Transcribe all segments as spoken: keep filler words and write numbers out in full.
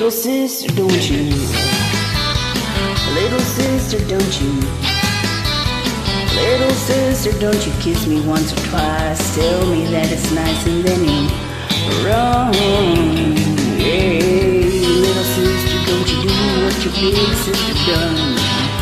Little sister, don't you? Little sister, don't you? Little sister, don't you kiss me once or twice? Tell me that it's nice and then you run. Hey, little sister, don't you do what your big sister done?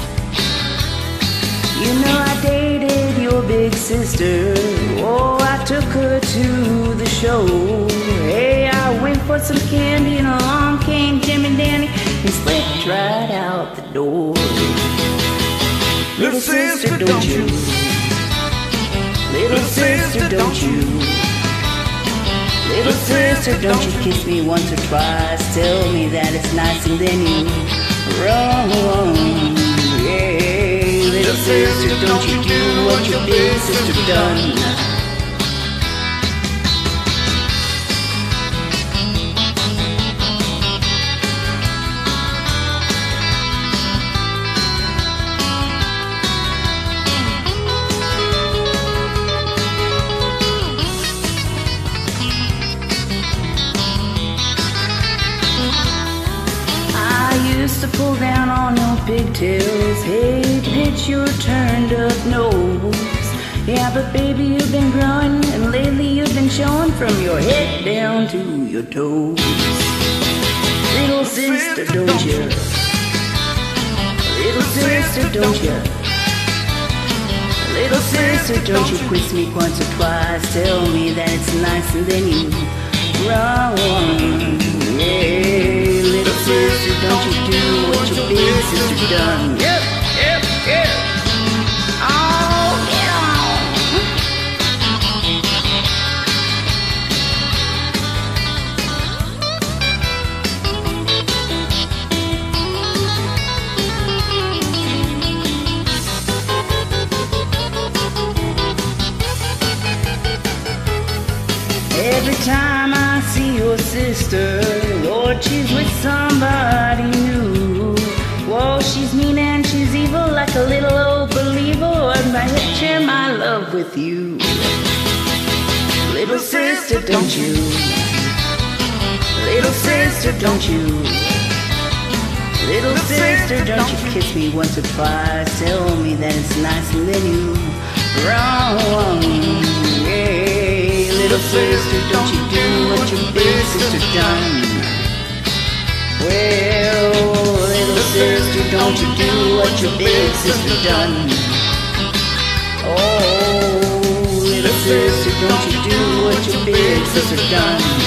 You know I dated your big sister. Oh, I took her to the show. Hey, I went for some candy and along came Jimmy Danny and slipped right out the door. Little sister, don't you? Little sister, don't you? Little sister, don't you kiss me once or twice? Tell me that it's nice and then you run. Yeah, little sister, don't you do what your big sister done? Used to pull down on your pigtails, hate hit your turned up nose. Yeah, but baby, you've been growing, and lately you've been showing from your head down to your toes. Little sister, don't you? Little sister, don't you? Little sister, don't you kiss me once or twice? Tell me that it's nice and then you run. Yeah, little sister, don't you do what your big sister done? Yep, yep, yep. Oh, get on. Every time I see your sister, Lord, she's with somebody new. Whoa, she's mean and she's evil, like a little old believer, and I share my love with you. Little sister, don't you? Little sister, don't you? Little sister, don't you kiss me once or twice? Tell me that it's nice and then you run. Yeah, little sister, don't you do what your big sister done? Well, little sister, don't you do what your big sister done? Oh, little sister, don't you do what your big sister done?